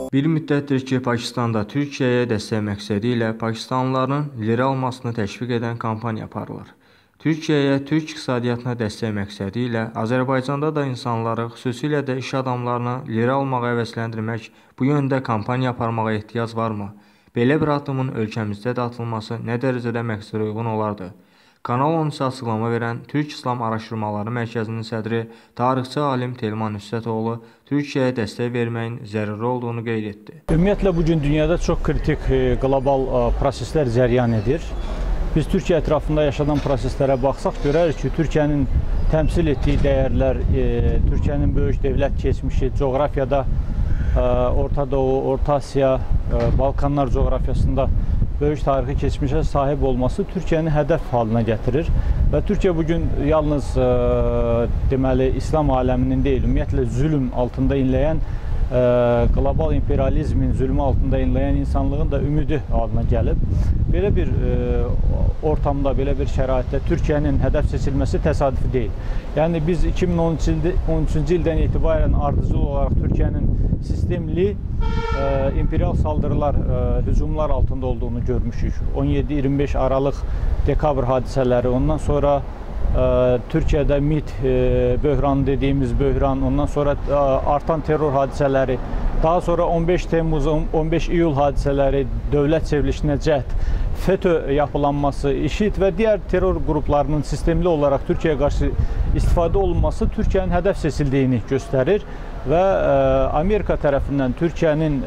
Bir müddətdir ki, Pakistanda Türkiyəyə dəstək məqsədi ilə pakistanlıların lira almasını təşviq edən kampaniya aparılır. Türkiyəyə türk iqtisadiyyatına dəstək məqsədi ilə Azərbaycanda da insanları, xüsusilə də iş adamlarını lira almağa həvəsləndirmək, bu yöndə kampaniya aparmağa ehtiyac varmı? Belə bir addımın ölkəmizdə də atılması nə dərəcədə məqsədə uyğun olardı? Kanal 13 açıqlama verən Türk İslam Araşdırmaları Mərkəzinin sədri, tarixçi alim Telman Nüsrətoğlu Türkiyəyə dəstək verməyin zəruri olduğunu qeyd etdi. Ümumiyyətlə, bugün dünyada çox kritik qlobal proseslər cəryan edir. Biz Türkiyə ətrafında yaşanan proseslərə baxsaq, görərik ki, Türkiyənin təmsil etdiyi dəyərlər, Türkiyənin böyük dövlət keçmişi, coğrafiyada Orta Doğu, Orta Asiya, Balkanlar coğrafiyasında böyük tarixi keçmişə sahib olması Türkiyəni hədəf haline gətirir və Türkiyə bugün yalnız deməli İslam aləminin deyil, ümumiyyətlə zülm altında inləyən, qlobal imperializmin zülmü altında inləyən insanlığın da ümidi haline gəlib. Belə bir ortamda, belə bir şəraitdə Türkiyənin hədəf seçilməsi təsadüfi deyil. Yəni biz 2013-cü ildən etibarən ardıcıl olaraq Türkiyənin sistemli imperial saldırılar, hücumlar altında olduğunu görmüşük. 17-25 Aralıq dekabr hadisələri, ondan sonra Türkiyədə MİT böhranı dediyimiz böhran, ondan sonra artan terror hadisələri, daha sonra 15 Temmuz, 15 iyul hadisələri, dövlət çevrilişinə cəhd, FETÖ yapılanması, IŞİD və digər terror qruplarının sistemli olaraq Türkiyəyə qarşı istifadə olunması Türkiyənin hədəf seçildiyini göstərir və Amerika tərəfindən Türkiyənin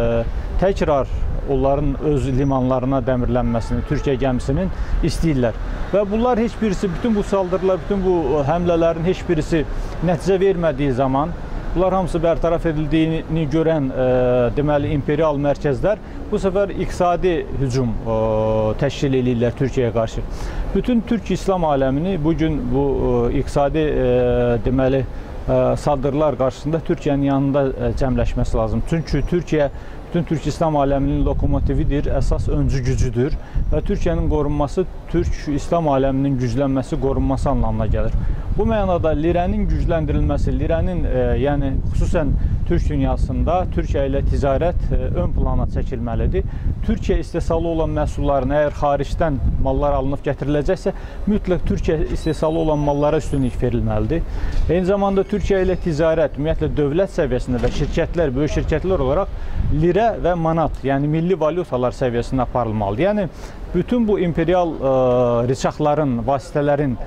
təkrar onların öz limanlarına dəmirlənməsini, Türkiyə gəmisinin istəyirlər. Və bunlar heç birisi, bütün bu saldırılar, bütün bu həmlələrin heç birisi nəticə vermədiyi zaman, bunlar hamısı bərtaraf edildiyini görən deməli imperial mərkəzlər bu səfər iqtisadi hücum təşkil edirlər Türkiyəyə qarşı. Bütün Türk İslam aləmini bugün bu iqtisadi deməli saldırılar qarşısında Türkiyənin yanında cəmləşməsi lazım. Çünki Türkiyə bütün Türk İslam aləminin lokomotividir, əsas öncü gücüdür və Türkiyənin qorunması, Türk İslam aləminin güclənməsi, qorunması anlamına gəlir. Bu mənada lirənin gücləndirilməsi, lirənin yəni xüsusən Türk dünyasında Türkiyə ilə ticarət ön plana çəkilməlidir. Türkiyə istehsalı olan məhsulların əgər xaricdən mallar alınıb gətiriləcəksə, mütləq Türkiyə istehsalı olan mallara üstünlük verilməlidir. Eyni zamanda Türkiyə ilə ticarət, ümumiyyətlə dövlət səviyyəsində və şirkətlər, böyük şirkətlər olaraq lirə və manat, yəni milli valyutalar səviyyəsində aparılmalıdır. Yəni, bütün bu imperial rıçaqların, vasitələrin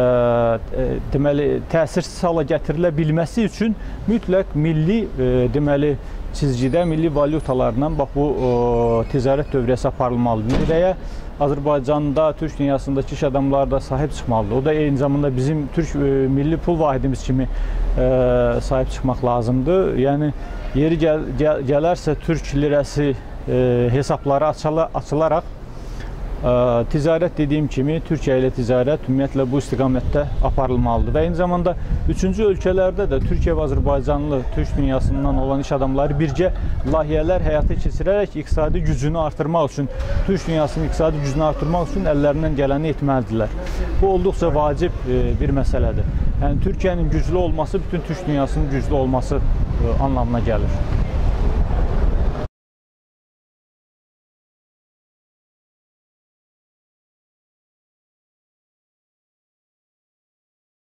deməli, təsirsiz hala gətirilə bilməsi üçün mütləq milli deməli, çizgidə, milli valyutalarla bax, bu ticarət dövriyyəsi aparılmalıdır. Lirəyə Azərbaycanda, Türk dünyasındakı iş adamları da sahib çıxmalıdır. O da eyni zamanda bizim Türk milli pul vahidimiz kimi sahib çıxmaq lazımdır. Yəni, yeri gələrsə Türk lirəsi hesabları açılaraq ticarət dediyim kimi Türkiyə ilə ticarət ümumiyyətlə bu istiqamətdə aparılmalıdır və eyni zamanda üçüncü ölkələrdə də Türkiyə və Azərbaycanlı Türk dünyasından olan iş adamları birgə layihələr həyata keçirərək iqtisadi gücünü artırmaq üçün, Türk dünyasının iqtisadi gücünü artırmaq üçün əllərindən gələni etməlidirlər. Bu olduqca vacib bir məsələdir. Yəni Türkiyənin güclü olması bütün Türk dünyasının güclü olması anlamına gəlir.